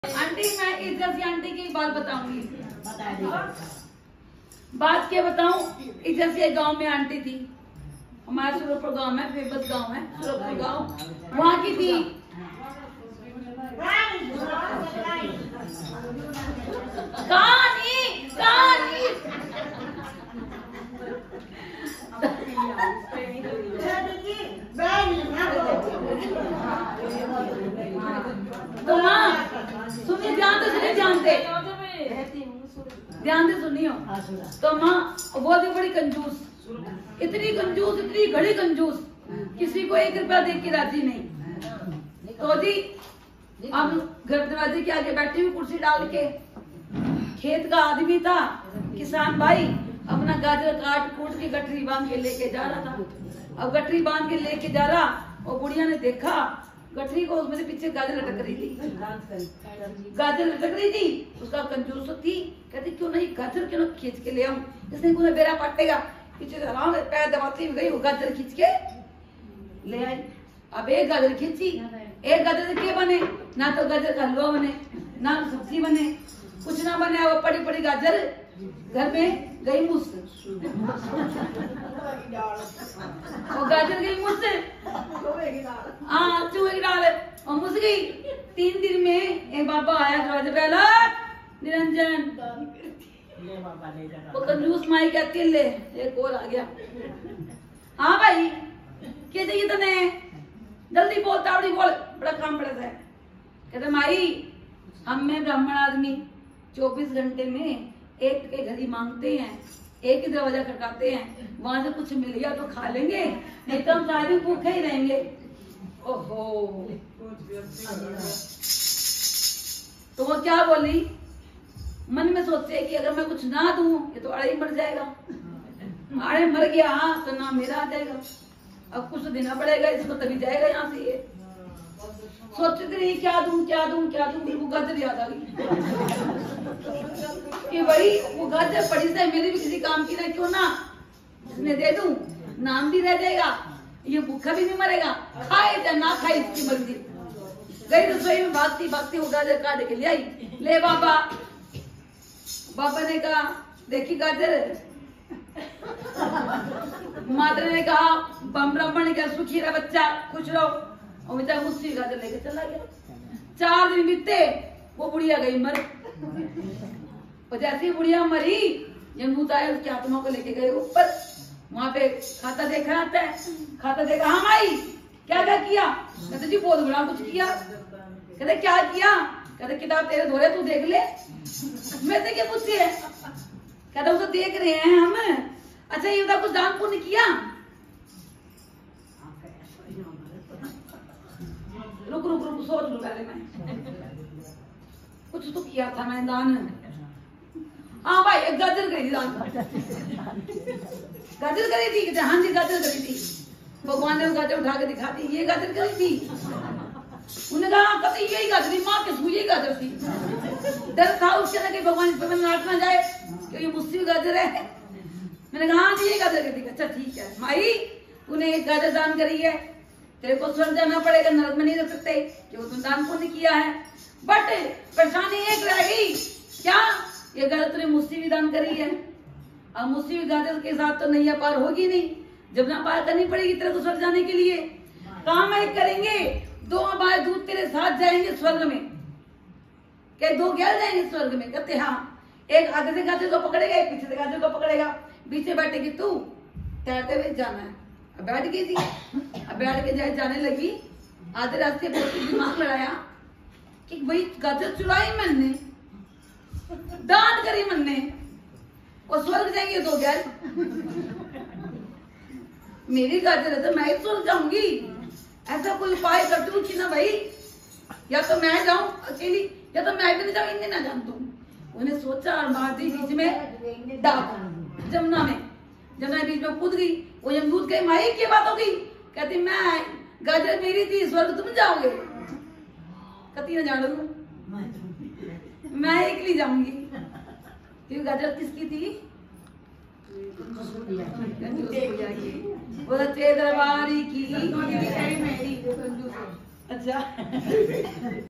Aunty मैं इधर से आंटी की बात बताऊंगी। बात क्या बताऊं? इधर से गांव में आंटी थी, हमारा सुरपुर गांव है, फेमस गांव है सुरपुर गांव, वहाँ की थी। कहानी कहानी तो माँ सुनिए, ध्यान से सुनियो। तो माँ वो थी बड़ी कंजूस, इतनी कंजूस, इतनी घड़ी कंजूस, किसी को 1 रुपया दे के राजी नहीं। तो जी हम घर दरवाजे के आगे बैठी हुई कुर्सी डाल के, खेत का आदमी था किसान भाई, अपना गाजर काट कूट के गठरी बांध के लेके जा रहा था। अब गठरी बांध के लेके जा रहा, और बुढ़िया ने देखा गठरी को, उसमें पीछे गाजर लटक रही थी, गाजर लटक रही थी। उसका कंजूस थी, कहती क्यों नहीं गाजर क्यों ना खींच के ले आऊं, इसने पूरा बेरा पाटेगा। पीछे से आराम से पैर दबाती हुई गई, वो गाजर खींच के ले आई। अब एक गाजर खींची, एक गाजर से क्या बने? ना तो गाजर का हलवा बने, ना सब्जी बने, कुछ ना बने। वो पड़ी पड़ी गाजर घर में गई मुझ से, वो गाजर गई मुझसे, हाँ चूहे की दाल और मुझ गई। 3 दिन में एक बाबा आया दरवाजे पे, निरंजन, वो कंजूस माई कहती है, ले एक और आ गया। हाँ भाई क्या चाहिए तने? जल्दी बोल, तावड़ी बोल, बड़ा काम पड़ा है। कहते माई हम में ब्राह्मण आदमी 24 घंटे में एक घड़ी मांगते हैं, एक ही दरवाजा खटकाते हैं, वहां से कुछ मिल गया तो खा लेंगे, नहीं तो हम सारे भूखे ही रहेंगे। ओहो, तो वो क्या बोली? मन में सोचे कि अगर मैं कुछ ना दूं ये तो आड़े ही मर जाएगा, आड़े मर गया हाँ तो ना मेरा आ जाएगा, अब कुछ देना पड़ेगा इसको तभी जाएगा यहाँ से। ये सोचते रही क्या दूं क्या दूं क्या दूं, फिर वो गाजर याद आ गई कि भाई वो गाजर पड़ी से मेरी भी किसी काम की ना, क्यों ना इसने दे दूं, नाम भी रह जाएगा, ये भूखा भी नहीं मरेगा, खाए या ना खाए इसकी मर्जी। गई रसोई में भागती भागती वो गाजर काट के ले आई। ले बाबा, बाबा ने कहा देखी गाजर, माता ने कहा ब्राह्मण ने कहा सुखी रहा बच्चा, खुश रहो, और बेचारा मुझसे गाजर लेके चला गया। 4 दिन बीते, वो बुढ़िया गई मर। और जैसे ही बुढ़िया मरी, यमदूत आए उसकी आत्मा को लेके गए ऊपर, वहां पे खाता देखा आता है, खाता देखा, हाँ भाई क्या क्या किया? कहते जी बहुत बड़ा कुछ किया। कहते क्या किया? कहते किताब तेरे धोरे तू देख ले। मैं से क्या पूछती है? कहते वो तो देख रहे हैं हम। अच्छा ये बता कुछ दान पुण्य किया? रुक रुक रुक सोच लो पहले, मैं कुछ तो किया था मैंने दान। हाँ भाई एक गाजर करी थी दान, गाजर करी थी। हाँ जी गाजर करी थी, भगवान ने गाजर उठा के दिखा दी, ये गाजर करी थी। उन्होंने कहा कहते यही गाजर थी, माँ के सूझी गाजर थी। डर था उसके ना कि भगवान इस पर नाट ना जाए कि ये मुझसे गाजर है। मैंने कहा हाँ जी ये गाजर करी थी। अच्छा ठीक है माई, तूने एक गाजर दान करी है, तेरे को स्वर्ग जाना पड़ेगा, नरक में नहीं रह सकते क्योंकि तुमने दान पुण्य किया है। बट परेशानी एक रह गई, क्या? ये गाजर तूने मुझसे भी दान करी है, अब मुझसे भी गाजर के साथ तो नैया पार होगी नहीं, जब ना पार करनी पड़ेगी तेरे को स्वर्ग जाने के लिए। काम एक करेंगे, 2 बार दूध तेरे साथ जाएंगे स्वर्ग में। क्या 2 गैल जाएंगे स्वर्ग में? कहते हाँ, एक आगे से गाजर को पकड़ेगा, एक पीछे से गाजर को पकड़ेगा, पीछे बैठेगी तू, तैरते हुए जाना है। अब बैठ गई थी, अब बैठ के जाने लगी, आधे रास्ते बहुत दिमाग लड़ाया कि भाई गाजर चुराई मैंने, दान करी मैंने, और स्वर्ग जाएंगे 2 गैल, मेरी गाजर है तो मैं ही स्वर्ग जाऊंगी। ऐसा कोई उपाय करती हूँ कि ना भाई, या तो मैं जाऊं अकेली, या तो मैं भी नहीं जाऊं, इन्हें ना जान दूं। उन्हें सोचा और मार दी बीच में डाक, जमुना में, जमुना बीच में कूद गई। वो यमदूत कही माई की बात हो गई? कहती मैं गाजर मेरी थी, स्वर्ग तुम जाओगे। कहती ना जान दू, मैं अकेली जाऊंगी। फिर गाजर किसकी थी? वो दरबारी की। अच्छा